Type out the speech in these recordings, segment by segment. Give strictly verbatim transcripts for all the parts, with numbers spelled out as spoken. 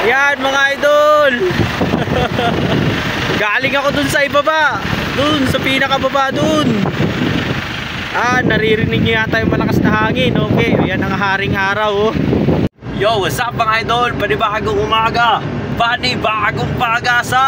Ayan mga idol. Galing ako dun sa ibaba, dun sa pinakababa dun. Ah, naririnig niyo yata yung malakas na hangin. Okay, ayan ang haring araw oh. Yo, what's up mga idol? Panibagong umaga, panibagong pag-asa.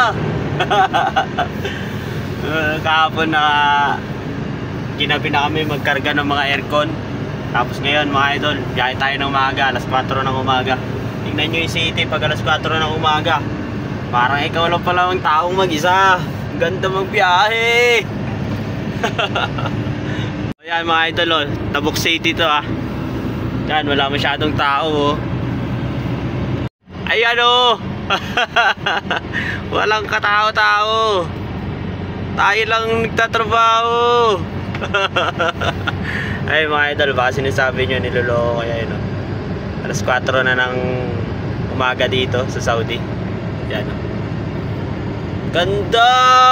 uh, Kahapon na ginabi na kami magkarga ng mga aircon. Tapos ngayon mga idol, biyahe tayo ng umaga, alas kwatro ng umaga. Tingnan nyo yung city pag alas kwatro ng umaga. Parang ikaw lang pala ang taong mag-isa. Ang ganda magbiyahe. Ayan mga idol oh, Tabuk City to ah. Yan, wala masyadong tao oh. Ayan oh. Walang katao-tao. Tayo lang nagtatrabaho. Ay mga idol, baka sinasabi nyo niloloko kaya yun oh. Alas kwatro na ng umaga dito sa Saudi. Yan oh. Ganda.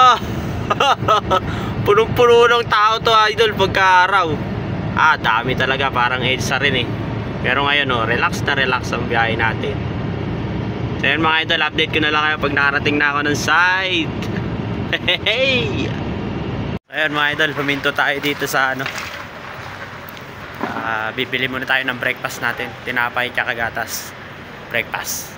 Punong-puno ng tao to idol pagka araw. Ah, dami talaga, parang EDSA rin eh. Pero ngayon oh, relax na relax ang biyahe natin. So yun mga idol, update ko na lang kayo pag nakarating na ako ng site. Hey! Ayun mga idol, puminto tayo dito sa ano, uh, bibili muna tayo ng breakfast natin. Tinapay tsaka gatas. Breakfast.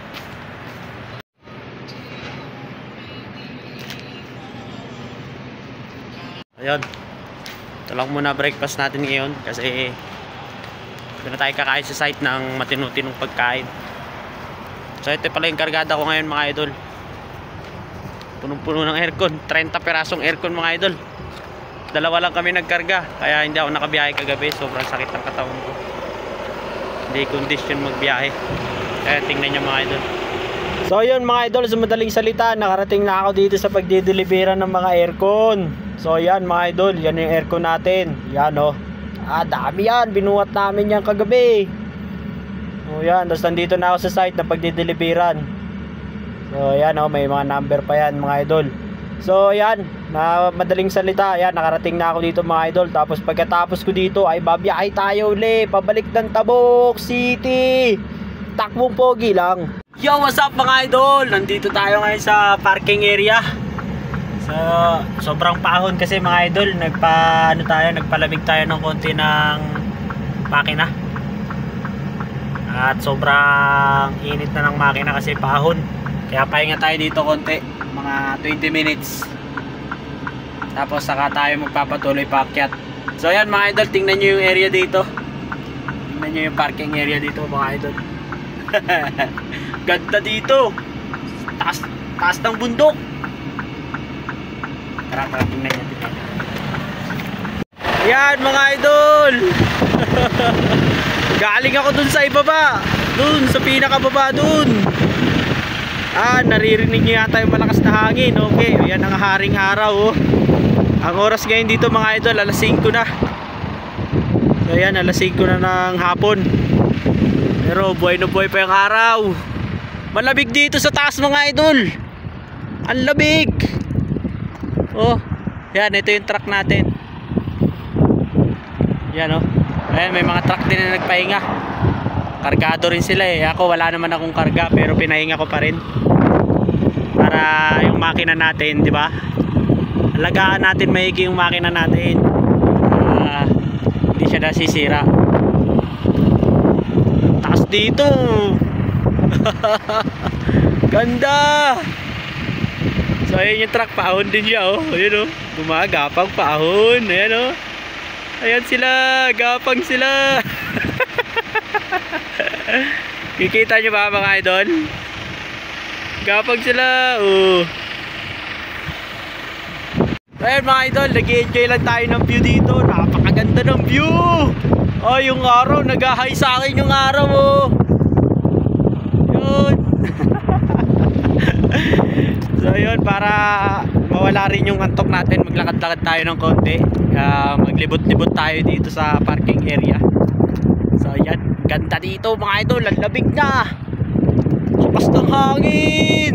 Ayun, ito lang muna breakfast natin ngayon. Kasi ito na tayo kakain sa site ng matinu-tinong pagkain. So ito pala yung kargada ko ngayon mga idol. Punong-puno ng aircon, thirty perasong aircon mga idol. Dalawa lang kami nagkarga, kaya hindi ako nakabiyahe kagabi. Sobrang sakit ng katawan ko, hindi condition magbiyahe. Kaya tingnan nyo mga idol. So yun mga idol, sa madaling salita, nakarating na ako dito sa pagdideliveran ng mga aircon. So yan mga idol, yan yung aircon natin. Yan oh, ah dami yan, binuhat namin yan kagabi. O yan, tapos nandito na ako sa site na pagdideliveran. So yan oh, may mga number pa yan mga idol. So yan, na madaling salita, yan, nakarating na ako dito mga idol. Tapos pagkatapos ko dito ay babiyahe tayo uli pabalik ng Tabuk City. Takbong pogi lang. Yo, what's up mga idol? Nandito tayo ngayon sa parking area. So, sobrang pahon kasi mga idol. Nagpa, ano tayo, nagpalamig tayo ng konti ng makina. At sobrang init na ng makina kasi pahon. Kaya pahinga tayo dito konti, mga twenty minutes. Tapos saka tayo magpapatuloy paakyat. So yan mga idol, tingnan nyo yung area dito. Tingnan nyo yung parking area dito mga idol. Ganda dito. Taas, taas ng bundok. Tara, tara, tingnan nyo, tingnan nyo. Ayan mga idol. Galing ako dun sa ibaba, dun sa pinakababa dun. Ah, naririnig niyo yata yung malakas na hangin. Okay, ayan ang haring araw oh. Ang oras ngayon dito mga idol, alas singko na. So ayan, alas singko na ng hapon. Pero buhay na buhay pa yung araw. Malamig dito sa taas mga idol. Ang lamig. Oh, yan, ito yung truck natin. Yan oh. Ayan, may mga truck din na nagpahinga. Kargado rin sila eh. Ako wala naman akong karga, pero pinahinga ko pa rin. Para yung makina natin, di ba? Alagaan natin maigi yung makina natin. Uh, hindi siya nasisira. Taas dito. Ganda. So ayun yung truck, paahon din siya oh. Ayun oh, gumagapang paahon. Ayan oh. Ayan sila, gapang sila. Kikita nyo ba mga idol? Gapang sila oh. Ayan mga idol, nag-enjoy lang tayo ng view dito. Napakaganda ng view. Oh, yung araw, nag-high sa akin yung araw oh. Yun. So yun, para mawala rin yung antok natin, maglakad-lakad tayo ng konti. uh, Maglibot-libot tayo dito sa parking area. So yan, ganda dito mga idol, ang labig na. Lakas ng hangin.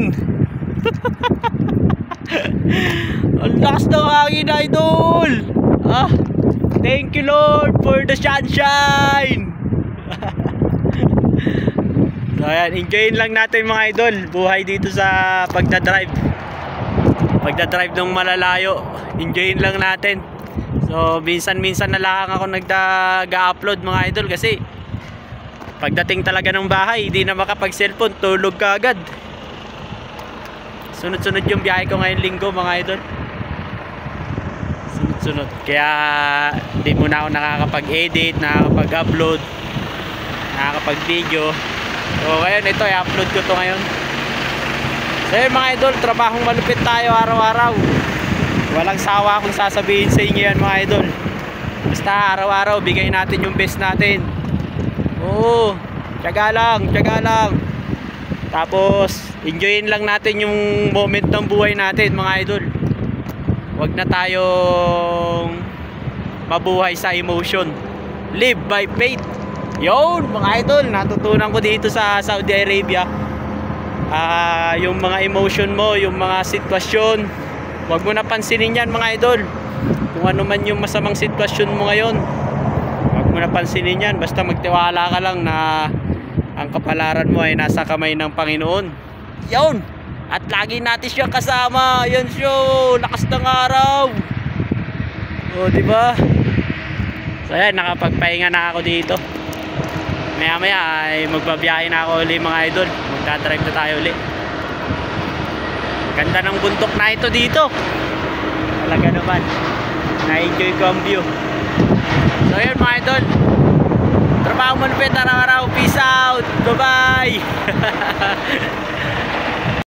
Ang lakas ng hangin idol. Ah, thank you Lord for the sunshine. So So ayan, enjoyin lang natin mga idol. Buhay dito sa pagdadrive. Pagdadrive ng malalayo. Enjoyin lang natin. So minsan-minsan na lang ako nagda-upload mga idol kasi pagdating talaga ng bahay, hindi na makapag-cellphone, tulog ka agad. Sunod-sunod yung biyahe ko ngayong linggo mga idol. Sunod-sunod. Kaya hindi muna ako nakakapag-edit, nakakapag-upload, nakakapag-video. So ngayon ito, i-upload ko to ngayon. So yun mga idol, trabahong malupit tayo araw-araw. Walang sawa akong sasabihin sa inyo yan mga idol. Basta araw-araw bigay natin yung best natin. Oo, tiyaga lang, tiyaga lang. Tapos enjoyin lang natin yung moment ng buhay natin mga idol. Huwag na tayong mabuhay sa emotion. Live by faith. Yun mga idol, natutunan ko dito sa Saudi Arabia. uh, Yung mga emotion mo, yung mga sitwasyon, huwag mo na pansinin yan mga idol. Kung ano man yung masamang sitwasyon mo ngayon, huwag mo na pansinin yan. Basta magtiwala ka lang na ang kapalaran mo ay nasa kamay ng Panginoon. Yun. At lagi natin siya kasama. Yan siya, lakas ng araw. O diba? So yan, nakapagpahinga na ako dito. Maya maya ay magbabiyahe na ako ulit mga idol. Magdadrive na tayo ulit. Ganda ng bundok na ito dito. Talaga naman, na-enjoy ko ang view. So yun mga idol, trabaho mo nupit araw-araw. Peace out. Bye bye.